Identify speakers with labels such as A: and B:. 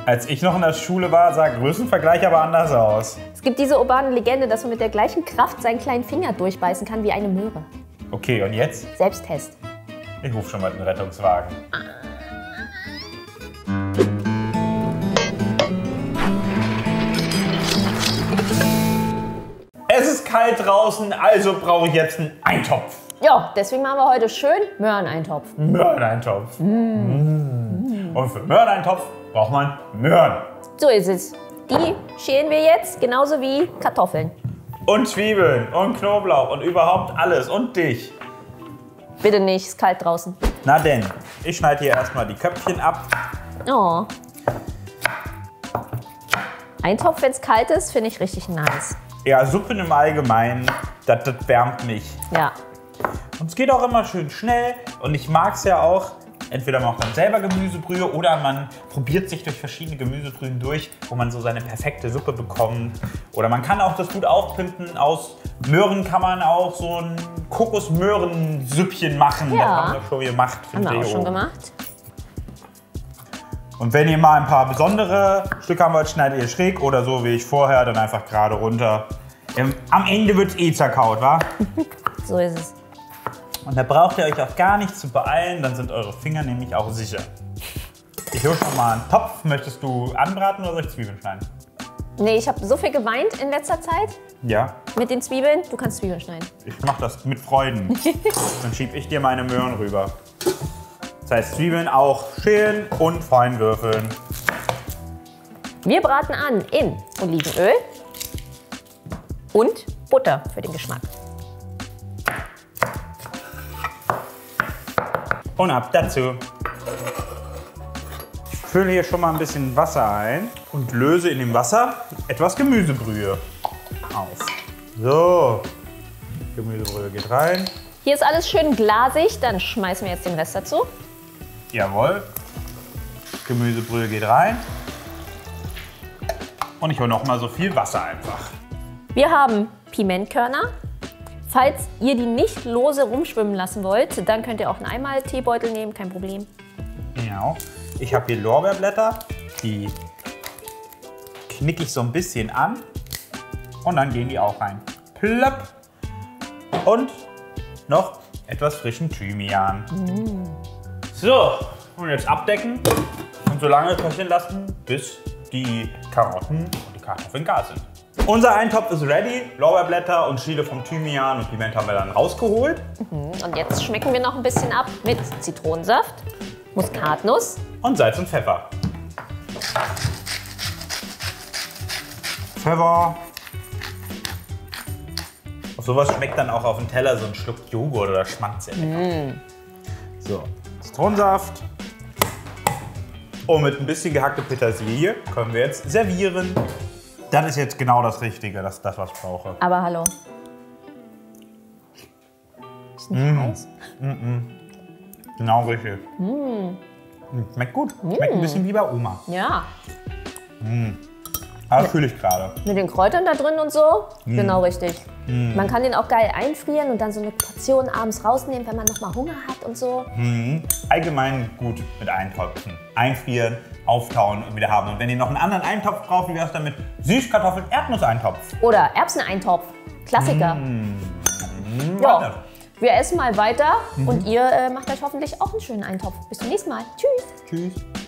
A: Als ich noch in der Schule war, sah Größenvergleich aber anders aus.
B: Es gibt diese urbane Legende, dass man mit der gleichen Kraft seinen kleinen Finger durchbeißen kann wie eine Möhre.
A: Okay, und jetzt?
B: Selbsttest.
A: Ich rufe schon mal den Rettungswagen. Es ist kalt draußen, also brauche ich jetzt einen Eintopf.
B: Ja, deswegen machen wir heute schön Möhreneintopf.
A: Möhreneintopf. Und für Möhreneintopf braucht man Möhren.
B: So ist es. Die schälen wir jetzt, genauso wie Kartoffeln.
A: Und Zwiebeln und Knoblauch und überhaupt alles und dich.
B: Bitte nicht, ist kalt draußen.
A: Na denn, ich schneide hier erstmal die Köpfchen ab.
B: Oh. Eintopf, wenn es kalt ist, finde ich richtig nice.
A: Ja, Suppen im Allgemeinen, das wärmt mich.
B: Ja.
A: Und es geht auch immer schön schnell und ich mag es ja auch, entweder macht man selber Gemüsebrühe oder man probiert sich durch verschiedene Gemüsebrühen durch, wo man so seine perfekte Suppe bekommt. Oder man kann auch das gut aufpimpen. Aus Möhren kann man auch so ein Kokosmöhrensüppchen machen.
B: Ja.
A: Das haben wir schon gemacht.
B: Haben wir auch schon gemacht.
A: Und wenn ihr mal ein paar besondere Stücke haben wollt, schneidet ihr schräg oder so wie ich vorher, dann einfach gerade runter. Am Ende wird es eh zerkaut, wa?
B: So ist es.
A: Und da braucht ihr euch auch gar nicht zu beeilen, dann sind eure Finger nämlich auch sicher. Ich hole schon mal einen Topf. Möchtest du anbraten oder soll ich Zwiebeln schneiden?
B: Nee, ich habe so viel geweint in letzter Zeit
A: Ja,
B: mit den Zwiebeln. Du kannst Zwiebeln schneiden.
A: ich mache das mit Freuden. Dann schiebe ich dir meine Möhren rüber. Das heißt Zwiebeln auch schälen und fein würfeln.
B: Wir braten an in Olivenöl und Butter für den Geschmack.
A: Und ab dazu. Ich fülle hier schon mal ein bisschen Wasser ein und löse in dem Wasser etwas Gemüsebrühe auf. So, Gemüsebrühe geht rein.
B: Hier ist alles schön glasig, dann schmeißen wir jetzt den Rest dazu.
A: Jawohl. Gemüsebrühe geht rein. Und ich hole noch mal so viel Wasser einfach.
B: Wir haben Pimentkörner. Falls ihr die nicht lose rumschwimmen lassen wollt, dann könnt ihr auch einen Einmal-Teebeutel nehmen, kein Problem.
A: Genau. Ich habe hier Lorbeerblätter, die knicke ich so ein bisschen an und dann gehen die auch rein. Plöpp. Und noch etwas frischen Thymian. So, und jetzt abdecken und so lange köcheln lassen, bis die Karotten und die Kartoffeln gar sind. Unser Eintopf ist ready. Lorbeerblätter und Schiele vom Thymian und Piment haben wir dann rausgeholt.
B: Und jetzt schmecken wir noch ein bisschen ab mit Zitronensaft, Muskatnuss.
A: Und Salz und Pfeffer. Pfeffer. Auf sowas schmeckt dann auch auf dem Teller so ein Schluck Joghurt oder Schmand sehr lecker. So, Zitronensaft. Und mit ein bisschen gehackte Petersilie können wir jetzt servieren. Das ist jetzt genau das Richtige, das ist das, was ich brauche.
B: Aber hallo. Ist nicht heiß?
A: Genau richtig. Schmeckt gut. Schmeckt ein bisschen wie bei Oma.
B: Ja.
A: Aber fühle ich gerade.
B: Mit den Kräutern da drin und so, genau richtig. Man kann den auch geil einfrieren und dann so eine Portion abends rausnehmen, wenn man noch mal Hunger hat und so.
A: Allgemein gut mit Eintöpfen. Einfrieren, auftauen und wieder haben. Und wenn ihr noch einen anderen Eintopf braucht, wie wäre es dann mit Süßkartoffeln-Erdnusseintopf?
B: Oder Erbseneintopf, Klassiker. Ja, wir essen mal weiter und ihr macht euch hoffentlich auch einen schönen Eintopf. Bis zum nächsten Mal. Tschüss.
A: Tschüss.